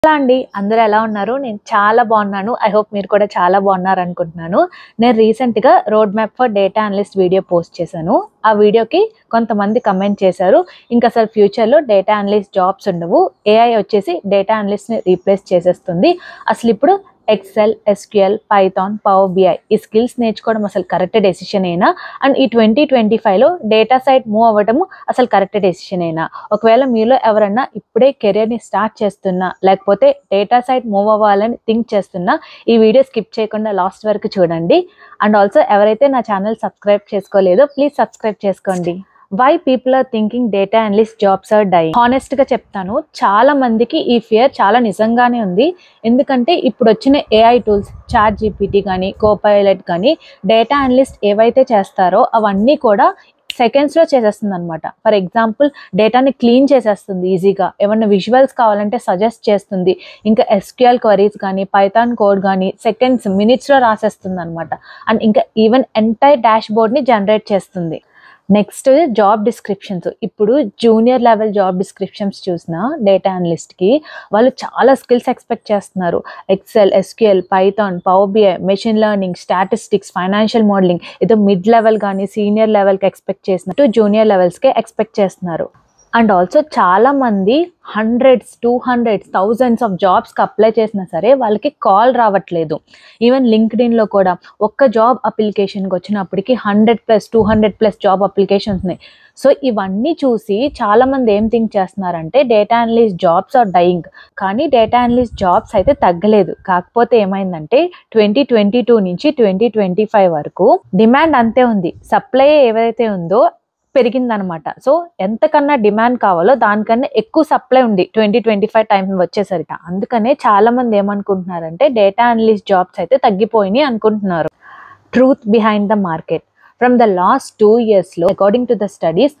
Hello అండి, అందరూ ఎలా ఉన్నారు? నేను చాలా బాగున్నాను. ఐ హోప్ మీరు కూడా చాలా బాగున్నారు అనుకుంటున్నాను. నేను రీసెంట్‌గా road map for data analyst video post చేశాను. ఆ వీడియోకి కొంతమంది కమెంట్ చేశారు. ఇంకా అసలు ఫ్యూచర్‌లో డేటా అనలిస్ట్ జాబ్స్ ఉండవు. ఏఐ వచ్చేసి డేటా అనలిస్ట్‌ని రీప్లేస్ చేసేస్తుంది. అసలు ఇప్పుడు Excel, SQL, Python, power BI ఈ స్కిల్స్ నేర్చుకోవడం అసలు కరెక్ట్ డెసిషనేనా? అండ్ ఈ 2025లో డేటా సైడ్ మూవ్ అవ్వడము అసలు కరెక్ట్ డెసిషనేనా? ఒకవేళ మీలో ఎవరన్నా ఇప్పుడే కెరియర్‌ని స్టార్ట్ చేస్తున్నా, లేకపోతే డేటా సైడ్ మూవ్ అవ్వాలని థింక్ చేస్తున్నా, ఈ వీడియో స్కిప్ చేయకుండా లాస్ట్ వరకు చూడండి. అండ్ ఆల్సో ఎవరైతే నా ఛానల్ సబ్స్క్రైబ్ చేసుకోలేదో ప్లీజ్ సబ్స్క్రైబ్ చేసుకోండి. Why people are thinking data analyst jobs are dying? హానెస్ట్గా చెప్తాను, చాలా మందికి ఈ ఫియర్ చాలా నిజంగానే ఉంది. ఎందుకంటే ఇప్పుడు వచ్చిన ఏఐ టూల్స్ చాట్ జీపీటీ కానీ, కోపైలట్ కానీ డేటా అనలిస్ట్ ఏవైతే చేస్తారో అవన్నీ కూడా సెకండ్స్లో చేసేస్తుంది అనమాట. ఫర్ ఎగ్జాంపుల్ డేటాని క్లీన్ చేసేస్తుంది ఈజీగా. ఏమన్నా విజువల్స్ కావాలంటే సజెస్ట్ చేస్తుంది. ఇంకా ఎస్క్యూఎల్ క్వరీస్ కానీ, పైథాన్ కోడ్ కానీ సెకండ్స్, మినిట్స్లో రాసేస్తుంది అనమాట. అండ్ ఇంకా ఈవెన్ ఎంటైర్ డాష్ బోర్డ్ని జనరేట్ చేస్తుంది. Next job descriptions. ఇప్పుడు జూనియర్ లెవెల్ జాబ్ డిస్క్రిప్షన్స్ చూసిన డేటా అనలిస్ట్కి వాళ్ళు చాలా స్కిల్స్ ఎక్స్పెక్ట్ చేస్తున్నారు. Excel, SQL, Python, power BI, machine learning, statistics, financial modelling. ఏదో మిడ్ లెవెల్ కానీ సీనియర్ లెవెల్కి ఎక్స్పెక్ట్ చేసినట్టు జూనియర్ లెవెల్స్కే ఎక్స్పెక్ట్ చేస్తున్నారు. అండ్ ఆల్సో చాలామంది హండ్రెడ్స్, 200s, థౌజండ్స్ ఆఫ్ జాబ్స్కి అప్లై చేసినా సరే వాళ్ళకి కాల్ రావట్లేదు. ఈవెన్ లింక్డ్ఇన్లో కూడా ఒక్క జాబ్ అప్లికేషన్కి వచ్చినప్పటికి 100+, 200+ జాబ్ అప్లికేషన్స్ ఉన్నాయి. సో ఇవన్నీ చూసి చాలామంది ఏం థింక్ చేస్తున్నారంటే data analyst jobs are dying. కానీ డేటా అనలిస్ట్ జాబ్స్ అయితే తగ్గలేదు. కాకపోతే ఏమైందంటే 2022 నుంచి 2025 వరకు డిమాండ్ అంతే ఉంది. సప్లై ఏదైతే ఉందో పెరిగిందనమాట. సో ఎంతకన్నా డిమాండ్ కావాలో దానికన్నా ఎక్కువ సప్లై ఉంది 2025 టైం వచ్చేసరికి. అందుకనే చాలా మంది ఏమనుకుంటున్నారంటే డేటా అనలిస్ట్ జాబ్స్ అయితే తగ్గిపోయినాయి అనుకుంటున్నారు. Truth behind the market. From the last 2 yearsలో according to the studies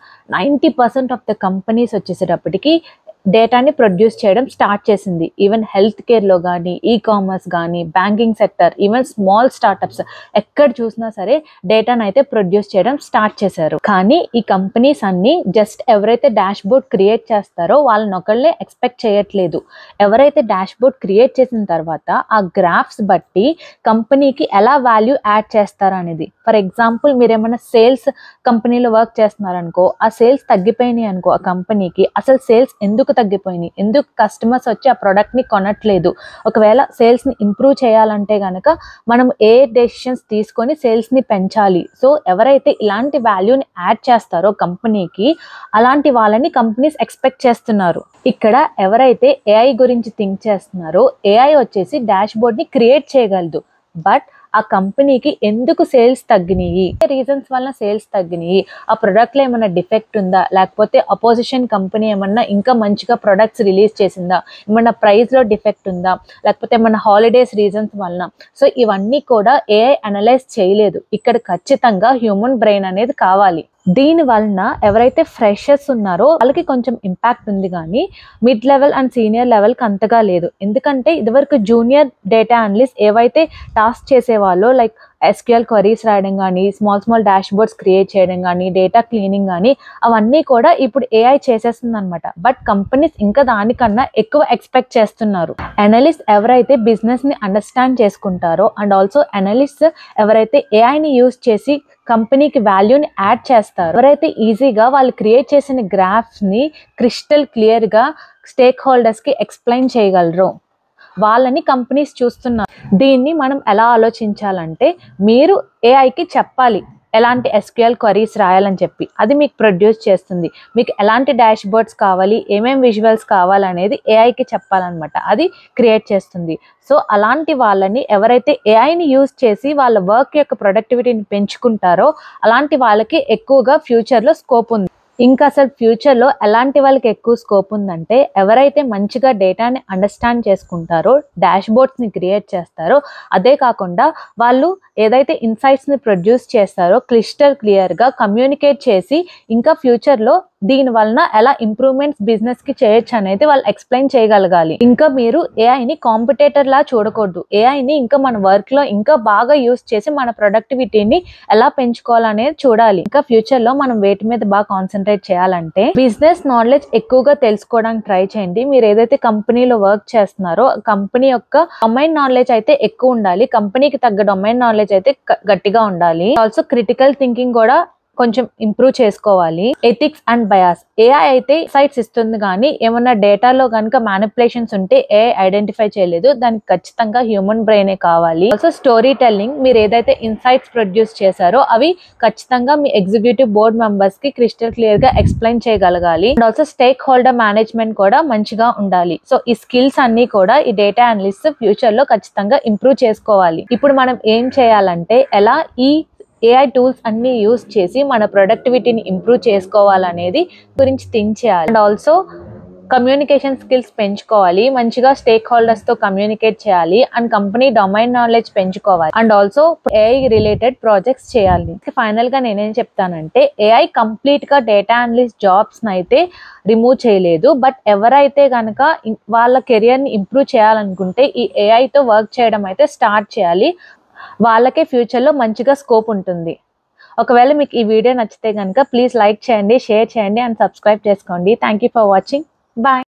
90% of the companies వచ్చేసేటప్పటికి డేటాని ప్రొడ్యూస్ చేయడం స్టార్ట్ చేసింది. ఈవెన్ హెల్త్ కేర్లో కానీ, ఈ కామర్స్ కానీ, banking sector, even small startups ఎక్కడ చూసినా సరే డేటాను అయితే ప్రొడ్యూస్ చేయడం స్టార్ట్ చేశారు. కానీ ఈ కంపెనీస్ అన్నీ జస్ట్ ఎవరైతే డాష్ బోర్డ్ క్రియేట్ చేస్తారో వాళ్ళని ఒకళ్ళే ఎక్స్పెక్ట్ చేయట్లేదు. ఎవరైతే డాష్ బోర్డ్ క్రియేట్ చేసిన తర్వాత ఆ గ్రాఫ్స్ బట్టి కంపెనీకి ఎలా వాల్యూ యాడ్ చేస్తారు అనేది. ఫర్ ఎగ్జాంపుల్ మీరు ఏమైనా సేల్స్ కంపెనీలో వర్క్ చేస్తున్నారనుకో, ఆ సేల్స్ తగ్గిపోయినాయి అనుకో, ఆ కంపెనీకి అసలు సేల్స్ ఎందుకు తగ్గిపోయినాయి, ఎందుకు కస్టమర్స్ వచ్చి ఆ ప్రోడక్ట్ని కొనట్లేదు, ఒకవేళ సేల్స్ని ఇంప్రూవ్ చేయాలంటే కనుక మనం ఏ డెసిషన్స్ తీసుకొని సేల్స్ని పెంచాలి. సో ఎవరైతే ఇలాంటి వాల్యూని యాడ్ చేస్తారో కంపెనీకి, అలాంటి వాళ్ళని కంపెనీస్ ఎక్స్పెక్ట్ చేస్తున్నారు. ఇక్కడ ఎవరైతే ఏఐ గురించి థింక్ చేస్తున్నారో, ఏఐ వచ్చేసి డాష్ బోర్డ్ని క్రియేట్ చేయగలదు. బట్ ఆ కంపెనీకి ఎందుకు సేల్స్ తగ్గినాయి, రీజన్స్ వల్ల సేల్స్ తగ్గినాయి, ఆ ప్రొడక్ట్లో ఏమైనా డిఫెక్ట్ ఉందా, లేకపోతే అపోజిషన్ కంపెనీ ఏమన్నా ఇంకా మంచిగా ప్రొడక్ట్స్ రిలీజ్ చేసిందా, ఏమన్నా ప్రైస్లో డిఫెక్ట్ ఉందా, లేకపోతే ఏమన్నా హాలిడేస్ రీజన్స్ వలన. సో ఇవన్నీ కూడా ఏఐ అనలైజ్ చేయలేదు. ఇక్కడ ఖచ్చితంగా హ్యూమన్ బ్రెయిన్ అనేది కావాలి. దీని వలన ఎవరైతే ఫ్రెషర్స్ ఉన్నారో వాళ్ళకి కొంచెం ఇంపాక్ట్ ఉంది, కానీ మిడ్ లెవెల్ అండ్ సీనియర్ లెవెల్కి అంతగా లేదు. ఎందుకంటే ఇదివరకు జూనియర్ డేటా అనలిస్ట్ ఏవైతే టాస్క్ చేసేవాళ్ళో, లైక్ ఎస్క్యూఎల్ క్వరీస్ రాయడం కానీ, స్మాల్ డాష్ బోర్డ్స్ క్రియేట్ చేయడం కానీ, డేటా క్లీనింగ్ కానీ, అవన్నీ కూడా ఇప్పుడు ఏఐ చేసేస్తుంది అనమాట. బట్ కంపెనీస్ ఇంకా దానికన్నా ఎక్కువ ఎక్స్పెక్ట్ చేస్తున్నారు. అనలిస్ట్ ఎవరైతే బిజినెస్ని అండర్స్టాండ్ చేసుకుంటారో, అండ్ ఆల్సో అనలిస్ట్ ఎవరైతే ఏఐని యూజ్ చేసి కంపెనీకి వాల్యూని యాడ్ చేస్తారు, ఎవరైతే ఈజీగా వాళ్ళు క్రియేట్ చేసిన గ్రాఫ్ని క్రిస్టల్ క్లియర్గా స్టేక్ హోల్డర్స్కి ఎక్స్ప్లెయిన్ చేయగలరు, వాళ్ళని కంపెనీస్ చూస్తున్నారు. దీన్ని మనం ఎలా ఆలోచించాలంటే, మీరు ఏఐకి చెప్పాలి ఎలాంటి ఎస్క్యూఎల్ క్వరీస్ రాయాలని చెప్పి, అది మీకు ప్రొడ్యూస్ చేస్తుంది. మీకు ఎలాంటి డాష్ బోర్డ్స్ కావాలి, ఏమేమి విజువల్స్ కావాలనేది ఏఐకి చెప్పాలన్నమాట, అది క్రియేట్ చేస్తుంది. సో అలాంటి వాళ్ళని ఎవరైతే ఏఐని యూజ్ చేసి వాళ్ళ వర్క్ యొక్క ప్రొడక్టివిటీని పెంచుకుంటారో అలాంటి వాళ్ళకి ఎక్కువగా ఫ్యూచర్లో స్కోప్ ఉంది. ఇంకా అసలు ఫ్యూచర్లో ఎలాంటి వాళ్ళకి ఎక్కువ స్కోప్ ఉందంటే, ఎవరైతే మంచిగా డేటాని అండర్స్టాండ్ చేసుకుంటారో, డాష్ బోర్డ్స్ని క్రియేట్ చేస్తారో, అదే కాకుండా వాళ్ళు ఏదైతే ఇన్సైట్స్ని ప్రొడ్యూస్ చేస్తారో క్లిస్టర్ క్లియర్గా కమ్యూనికేట్ చేసి ఇంకా ఫ్యూచర్లో దీని వలన ఎలా ఇంప్రూవ్మెంట్స్ బిజినెస్ కి చేయొచ్చు అనేది వాళ్ళు ఎక్స్ప్లెయిన్ చేయగలగాలి. ఇంకా మీరు ఏఐని కాంపిటేటర్ లా చూడకూడదు. ఏఐని ఇంకా మన వర్క్ లో ఇంకా బాగా యూస్ చేసి మన ప్రొడక్టివిటీని ఎలా పెంచుకోవాలనేది చూడాలి. ఇంకా ఫ్యూచర్ లో మనం వేటి మీద బాగా కాన్సన్ట్రేట్ చేయాలంటే బిజినెస్ నాలెడ్జ్ ఎక్కువగా తెలుసుకోవడానికి ట్రై చేయండి. మీరు ఏదైతే కంపెనీలో వర్క్ చేస్తున్నారో కంపెనీ యొక్క డొమైన్ నాలెడ్జ్ అయితే ఎక్కువ ఉండాలి. కంపెనీకి తగ్గ డొమైన్ నాలెడ్జ్ అయితే గట్టిగా ఉండాలి. ఆల్సో క్రిటికల్ థింకింగ్ కూడా కొంచెం ఇంప్రూవ్ చేసుకోవాలి. Ethics and bias. ఏఐ అయితే ఇన్సైట్స్ ఇస్తుంది కానీ ఏమన్నా డేటాలో కనుక మ్యానిపులేషన్స్ ఉంటే ఏఐ ఐడెంటిఫై చేయలేదు. దానికి ఖచ్చితంగా హ్యూమన్ బ్రెయినే కావాలి. Also storytelling. మీరు ఏదైతే ఇన్సైట్స్ ప్రొడ్యూస్ చేశారో అవి ఖచ్చితంగా మీ ఎగ్జిక్యూటివ్ బోర్డ్ మెంబర్స్ కి క్రిస్టల్ క్లియర్ గా ఎక్స్ప్లెయిన్ చేయగలగాలి. And also stakeholder management కూడా మంచిగా ఉండాలి. సో ఈ స్కిల్స్ అన్ని కూడా ఈ డేటా అనలిస్ట్ ఫ్యూచర్ లో ఖచ్చితంగా ఇంప్రూవ్ చేసుకోవాలి. ఇప్పుడు మనం ఏం చేయాలంటే ఎలా ఈ ఏఐ టూల్స్ అన్ని యూస్ చేసి మన ప్రొడక్టివిటీని ఇంప్రూవ్ చేసుకోవాలనేది గురించి థింక్ చేయాలి. అండ్ ఆల్సో కమ్యూనికేషన్ స్కిల్స్ పెంచుకోవాలి. మంచిగా స్టేక్ హోల్డర్స్ తో కమ్యూనికేట్ చేయాలి. అండ్ కంపెనీ డొమైన్ నాలెడ్జ్ పెంచుకోవాలి. And also AI related projects చేయాలి. ఫైనల్ గా నేనేం చెప్తానంటే ఏఐ కంప్లీట్ గా డేటా అనలిస్ట్ జాబ్స్ అయితే రిమూవ్ చేయలేదు. బట్ ఎవరైతే కనుక వాళ్ళ కెరియర్ ని ఇంప్రూవ్ చేయాలనుకుంటే ఈ ఏఐ తో వర్క్ చేయడం అయితే స్టార్ట్ చేయాలి. వాళ్ళకే ఫ్యూచర్లో మంచిగా స్కోప్ ఉంటుంది. ఒకవేళ మీకు ఈ వీడియో నచ్చితే కనుక ప్లీజ్ లైక్ చేయండి, షేర్ చేయండి అండ్ సబ్స్క్రైబ్ చేసుకోండి. Thank you for watching. Bye.